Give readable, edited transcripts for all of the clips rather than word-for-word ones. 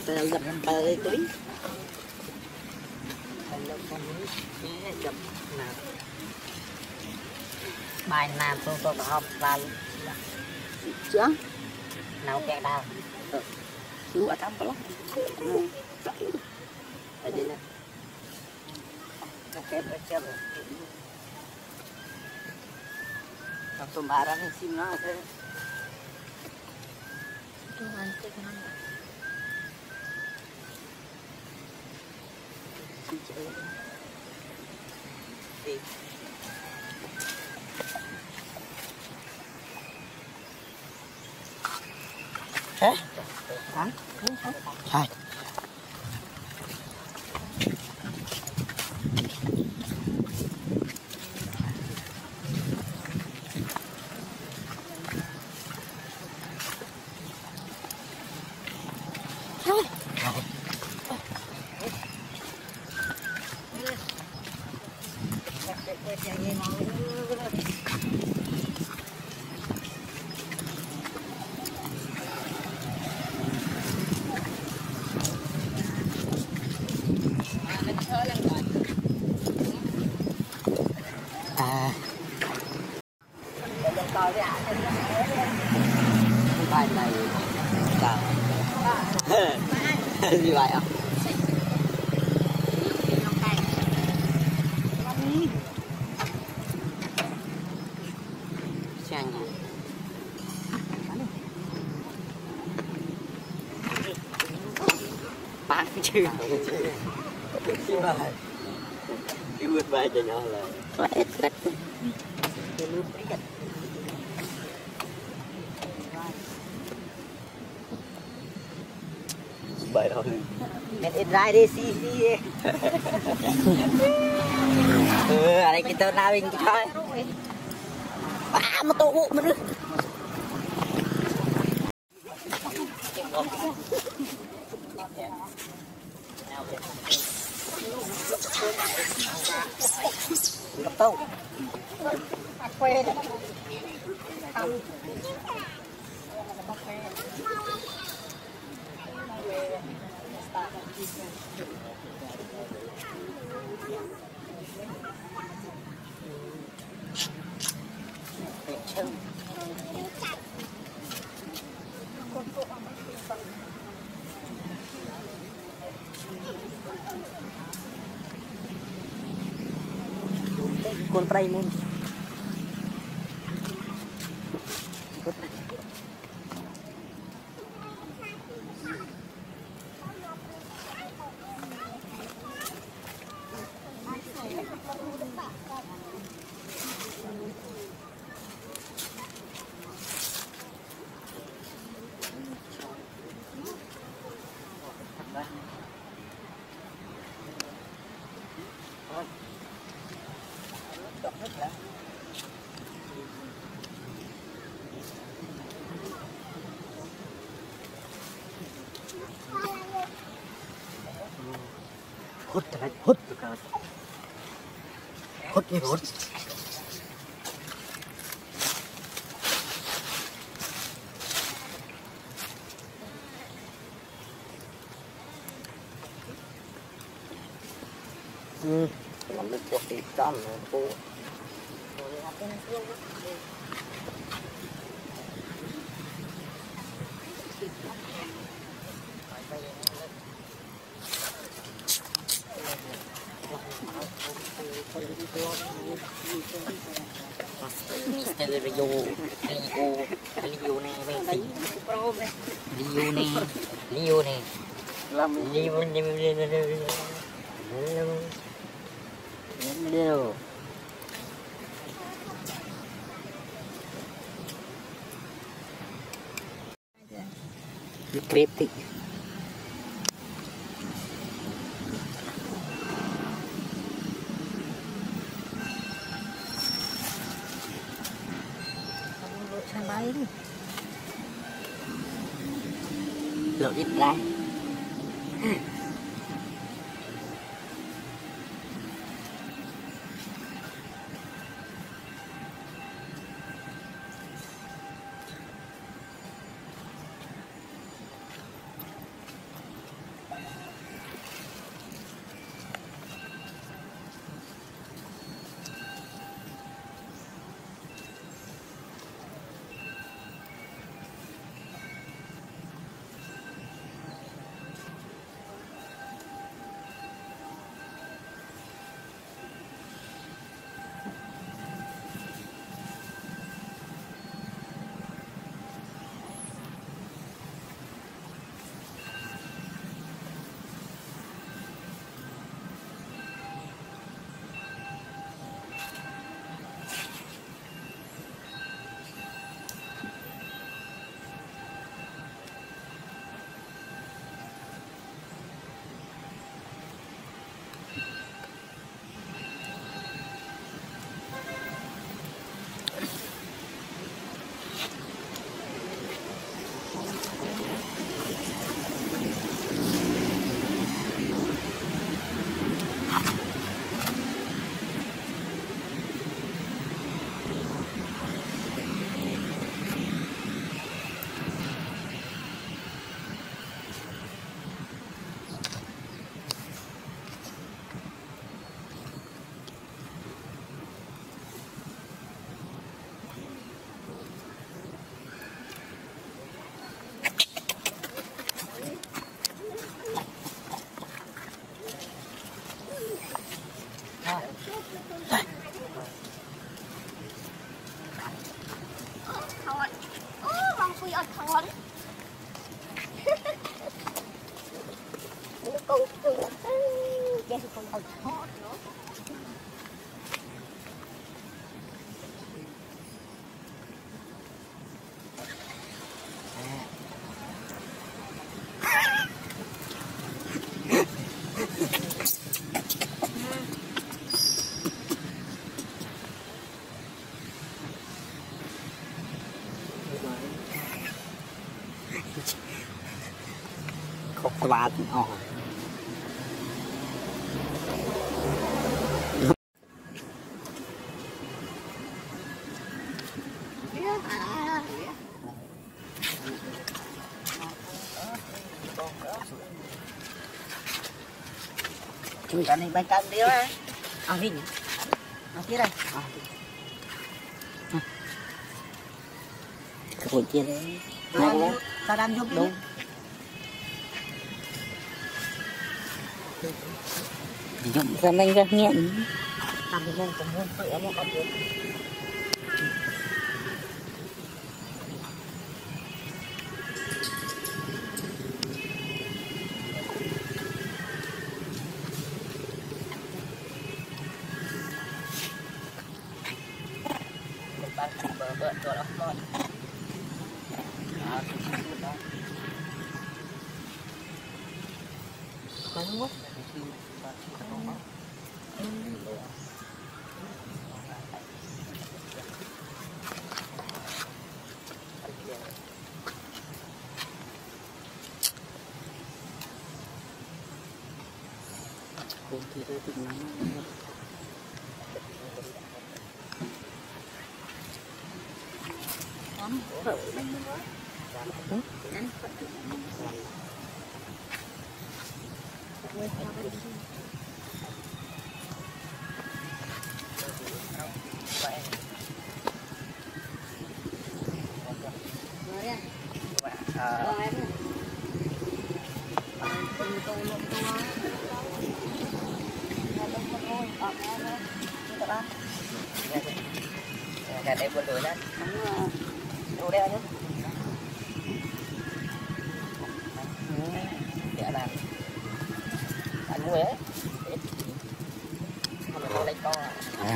Gặp tới túi. Bài làm tôi học và chưa nào kẹo đào chú ở trong đó ở đây nè kẹp ở chân học tôm bà ra xin nó thế tôi ăn cái ngon hả? Hả? Hai. Bài này sao gì vậy ạ? Sang bán chưa? Cái vượt bài cho nhau là ít ít. Bài thôi. Mẹ ít ra đi xí. Ở đây cái tên nào mình thôi. Mà tổ bộ mà nữa. Gặp tâu. Quê đấy. Không. Con trai mun. Hút cái hút đi hút. Làm được một tí trăm nữa cô. Review này về tí review này làm review creep tí lộ ít ra ở thon con cưng cái con ở thon nữa khóc ba oh. Cái này bánh canh điếu á. Hình. Kia đây. Cái chia đấy. Tao đang giúp đúng. Dùng ra mình ra nghiện. Làm thì mình cũng muốn tự em một được. Bữa đó con. Có không? Cũng thì tôi từng nắng. Cái này buồn đuổi đấy. Đồ đeo nhé. Để làm ăn mua ấy. Không lấy con.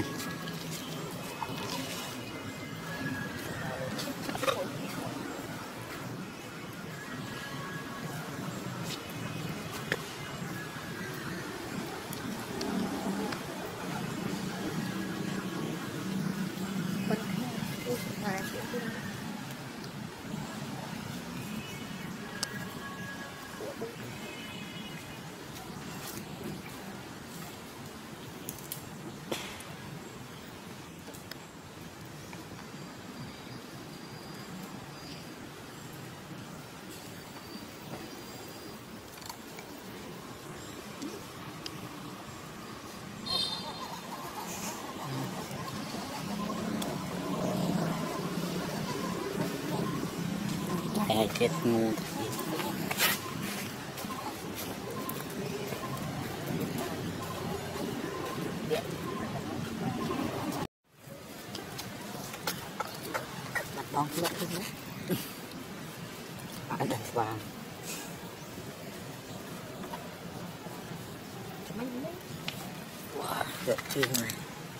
Chết ngu. Mặt bóng lắc lên nhé. Ở đây vàng. Wow, đẹp chưa này.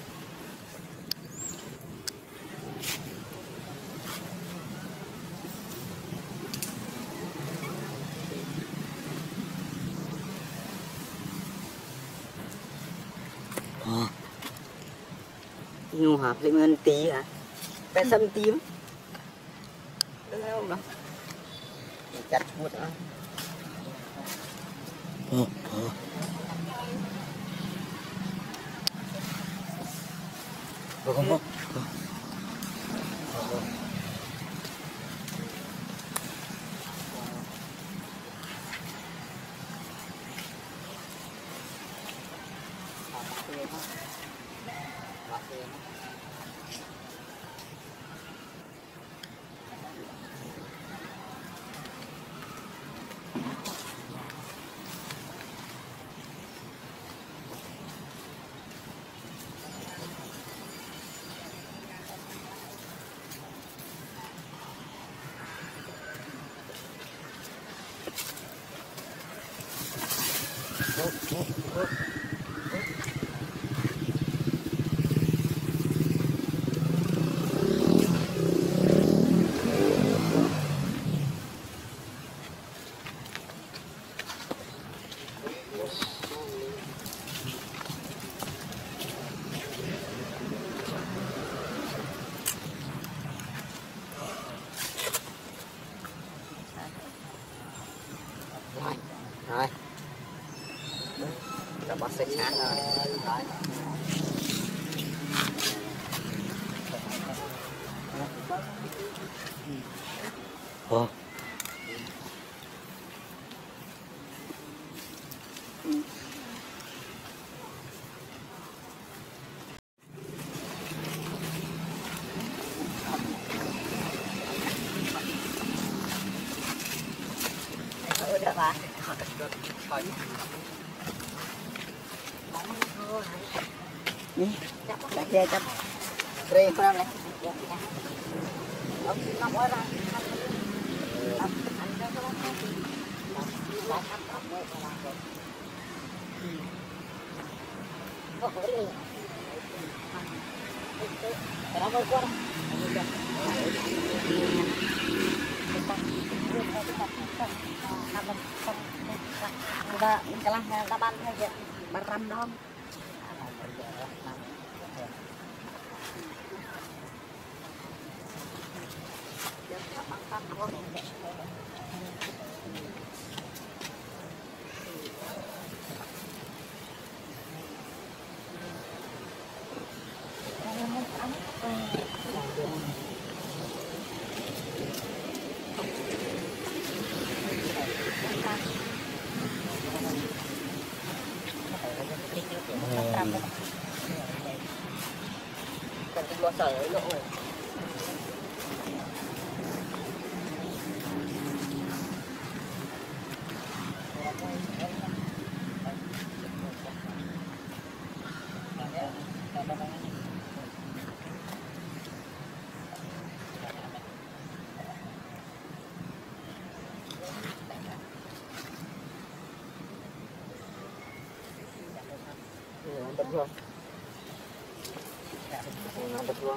Nhu hợp lên ngân tí hả? Cái sâm tím. Được không đó? Chặt một nữa. Không. Rồi. Rồi bác sẽ chán rồi. Ồ. Được hả? Đã che cho rê vào này. Ông nó bỏ ra. Kalah taban saja beram dong. Còn lo sợ lộ. Betul. Betul.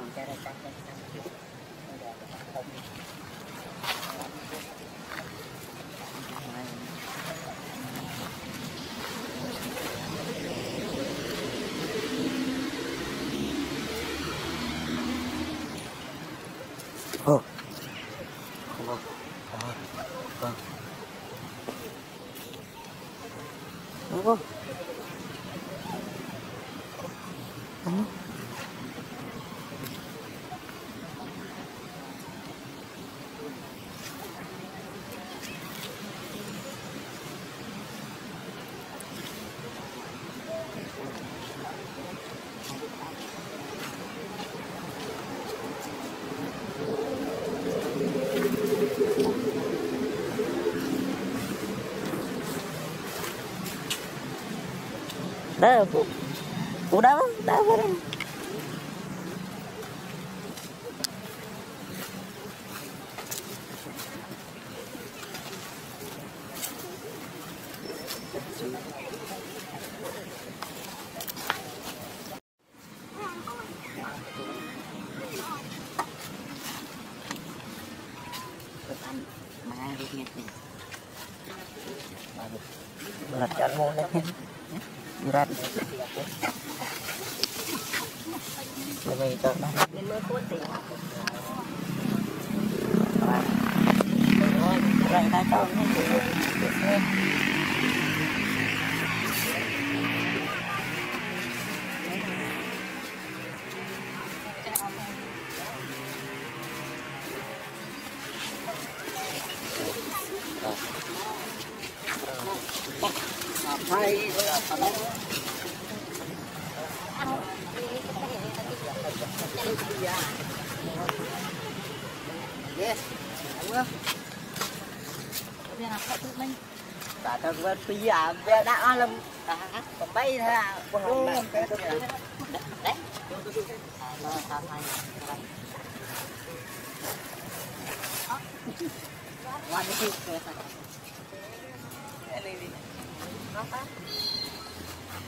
Oh. Vâng. Đó, cụ đâu, đâu phải đâu. Berat kan mau nih. Berat. Lebih itu dah. Rồi ta cho nó hay yes, đúng không? Bây giờ phải tự mình cả thằng vật phi à về đã làm còn bay thôi à không cái đấy nó sao hay qua đi cái này đi nó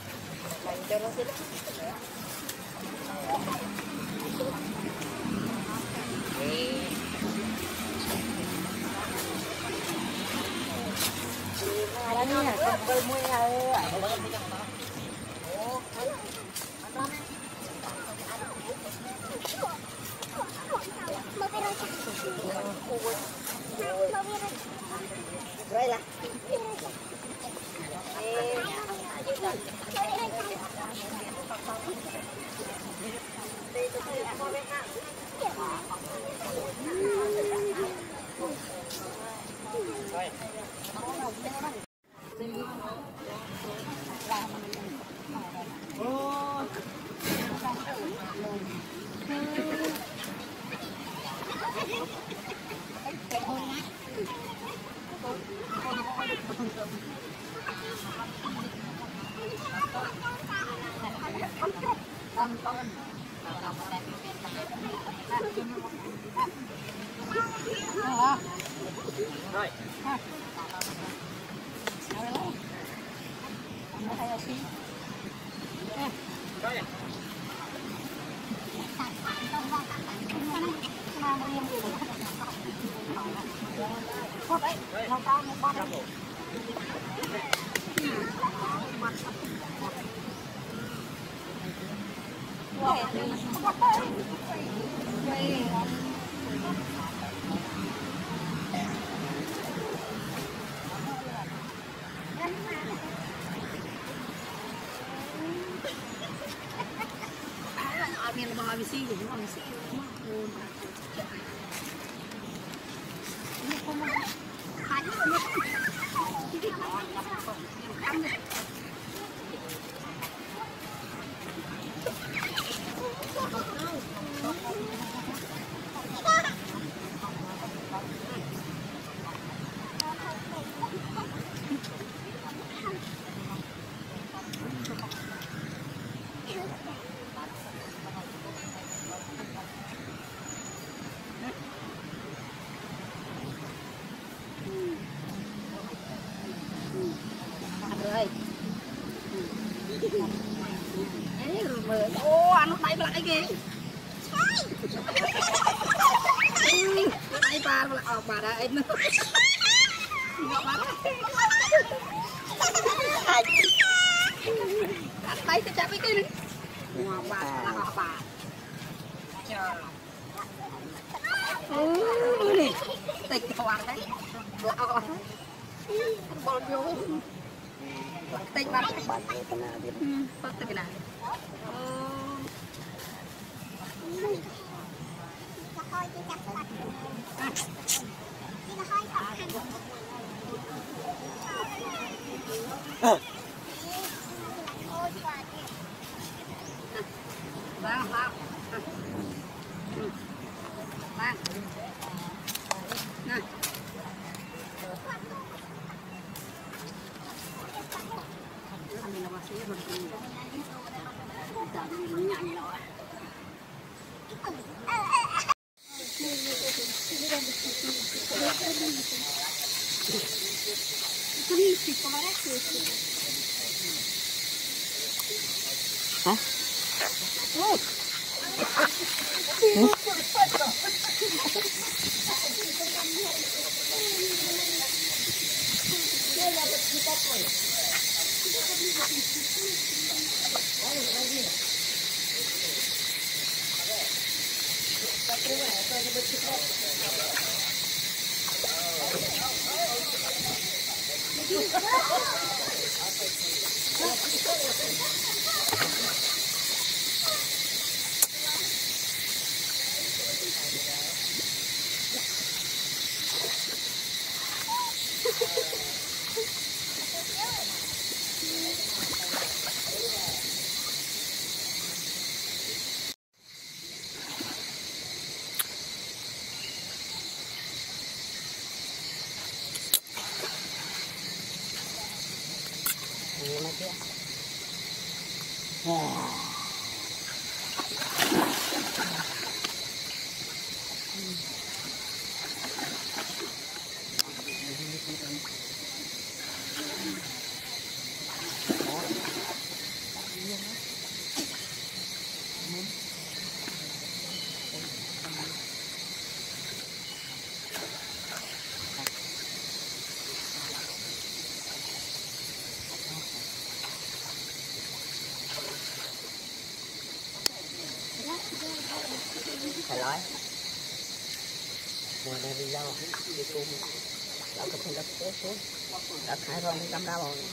mùa này đi rau đi cùng rau cái phần đất tốt tốt đất hai con trăm rau rồi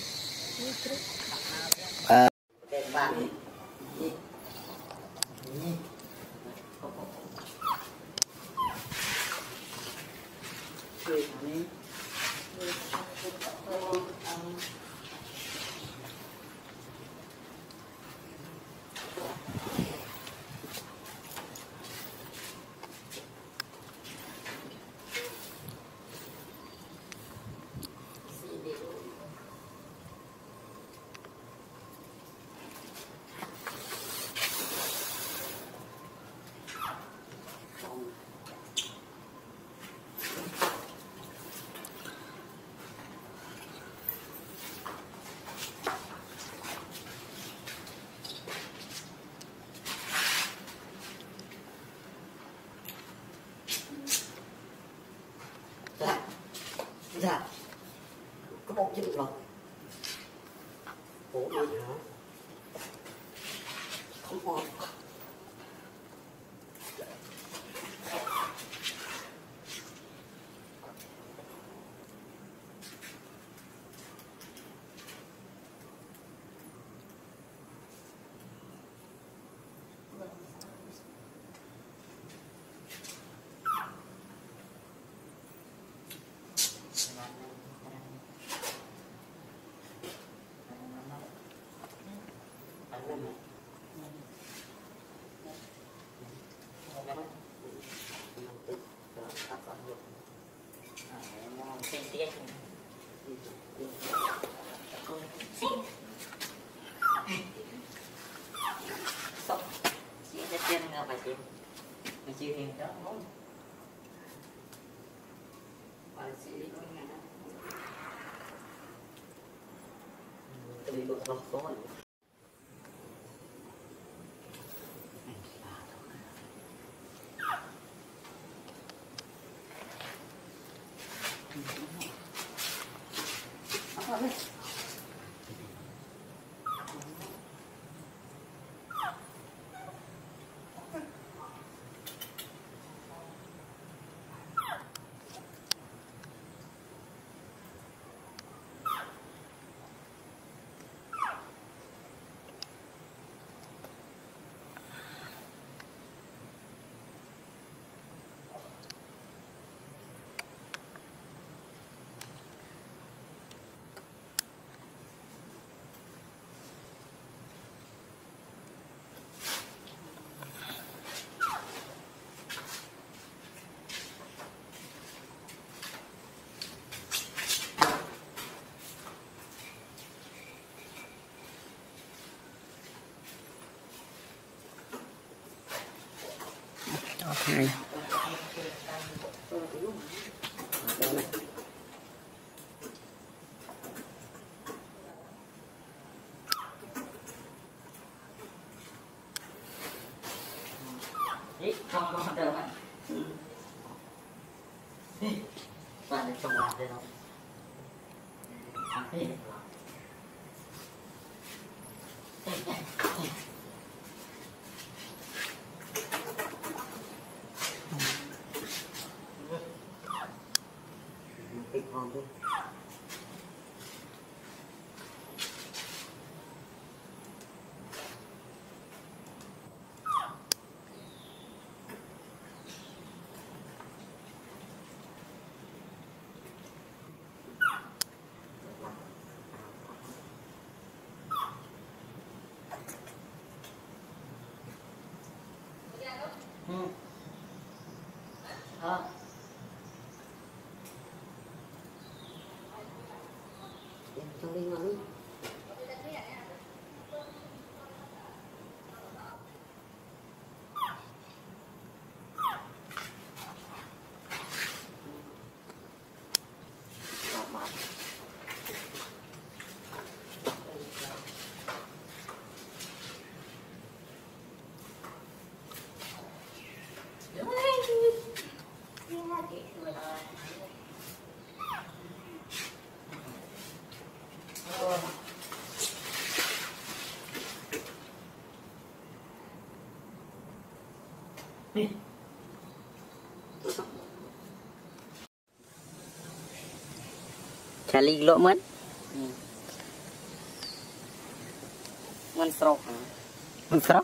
để bạn dạ có bộ chứ được rồi bộ đi hả không ngon Mình chưa hiểu đó không? Tôi bị bực lắm có này không được bạn bạn trồng lạc đây không cái con thôi cho đi ngắn chả ly lỗ mất mình sọc mình sọc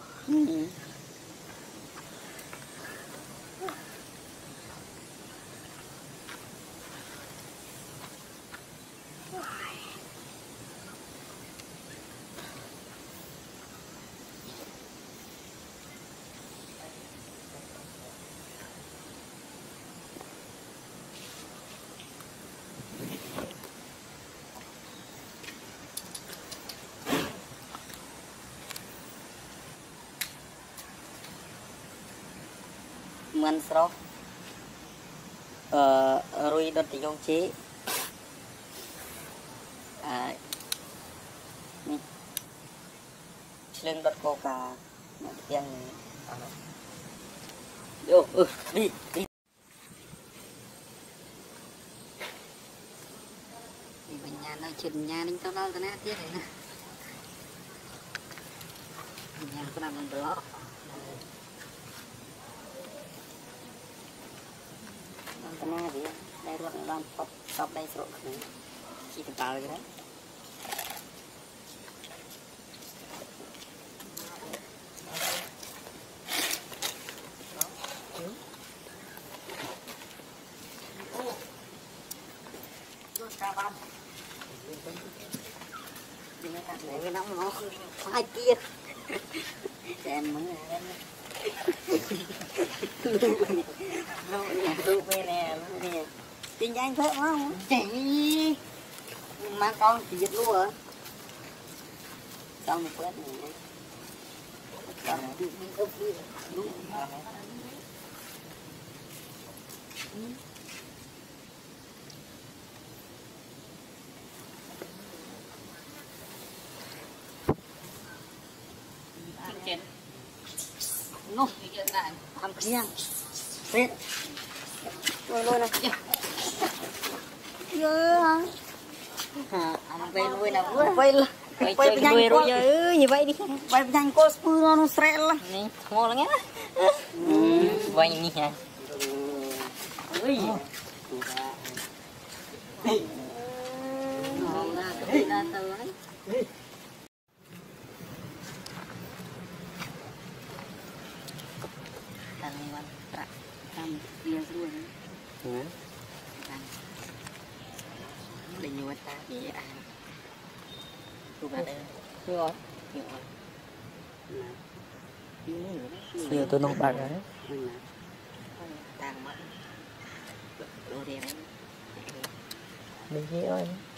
mình sọc rồi đợt thì dùng chế lên đợt cô cả tiền vô đi đi bên nhà nơi chuyện nhà ninh tao đâu tao nè tiếc này nè nhà có nằm bên đó tao nè thì đây luôn làm top đây rồi chỉ cần tao cái đấy cái nóng nó hai kia xem mới là lu nè tin nhanh thế không chị mà con thì giật luôn hả xong một quét này xong đi úp đi đúng trên nó làm khiêng xếp luôn này về nuôi là vừa quay nhanh cô như vậy đi quay nhanh cô spur nó sẹt là ngon lắm nhá quay như này ui ngon ra cái đa từ ấy dia semua định nhiều ta gì à tôi vào đây rồi nhiều tôi nông bạc đấy tàng mất đồ đẹp đấy đi ơi